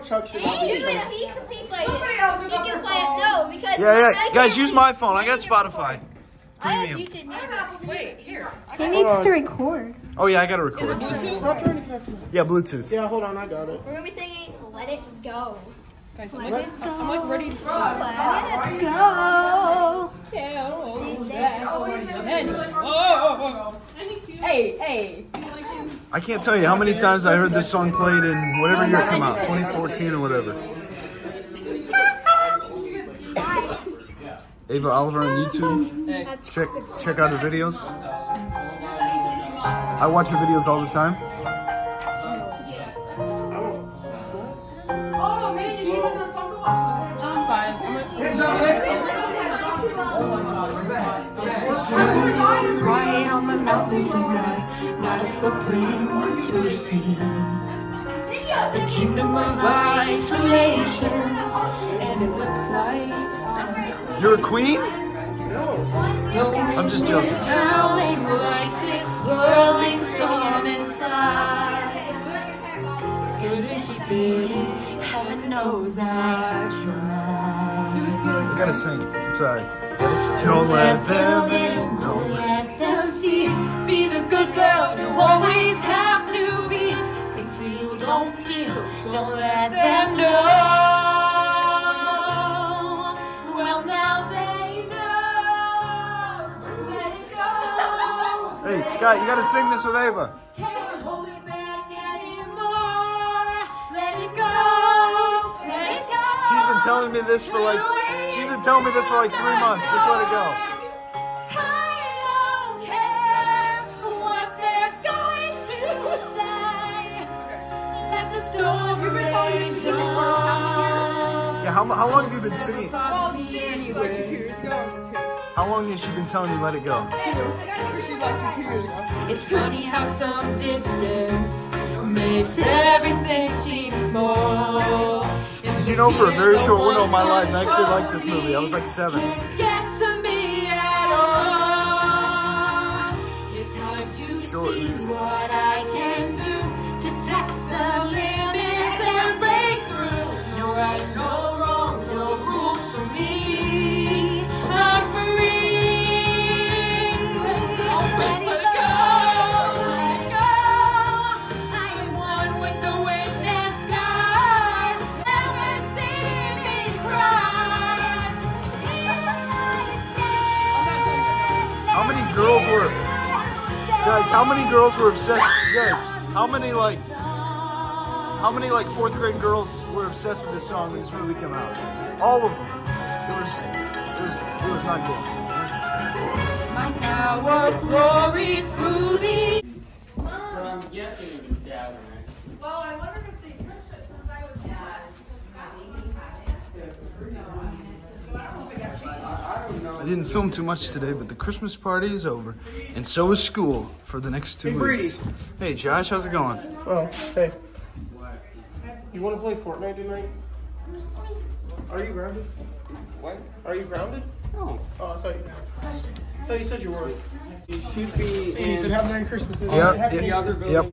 Chuck should not be. He can play it. No, because Yeah. Guys, use my phone. I got Spotify. I have Premium. YouTube Music. Wait, here. He needs to record. Oh yeah, I gotta record. Stop trying to connect to me. Yeah, Bluetooth. Yeah, hold on, I got it. We're gonna be singing "Let It Go." Guys, I'm like ready to Let's go. Hey. I can't tell you how many times I heard this song played in whatever year it came out, 2014 or whatever. Ava Oliver on YouTube. Check out her videos. I watch her videos all the time. Oh man, she was a Funko Pop. I'm fine. Sunrise right on the mountain tonight, not a footprint to be seen. The kingdom of isolation, and it looks like You're a queen? No. I'm just joking. howling like this swirling storm inside. Couldn't keep it, heaven knows I tried. You gotta sing. I'm sorry. Don't let them in. Don't let them see. Be the good girl you always have to be. Conceal, don't feel. Don't let them know. Well, now they know. Let it go. Hey, Scott, you gotta sing this with Ava. Can't hold it back anymore. Let it go. Let it go. She's been telling me this for like 3 months. Just let it go. I don't care what they're going to say. Let the storm rage on. Yeah, how long have you been singing? Well, she liked you 2 years ago. How long has she been telling you let it go? She liked you 2 years ago. It's funny how some distance makes everything seem small. Did you know for a very short window of my life, I actually liked this movie. I was like 7. Get to me at all. It's time to see what I can do to test the limits and break through. No right, no wrong, no rules for me. I'm free. Let it go, let it go. I am one with the wind and sky. Never see me cry. How many girls were... Guys, how many girls were obsessed... Guys, how many 4th grade girls were obsessed with this song when this movie came out? All of them. It was not good. My hours glories through the... I'm guessing it was Dad, right? Well, I wondered if they switched it since I was Dad. I don't know. I didn't film too much today, but the Christmas party is over. And so is school for the next 2 weeks. Hey, Josh, how's it going? Oh, hey. You want to play Fortnite tonight? Are you grounded? What? Are you grounded? No. Oh, I thought you said you were. You should be See, you could have Merry Christmas. Yep. the other building. Yep.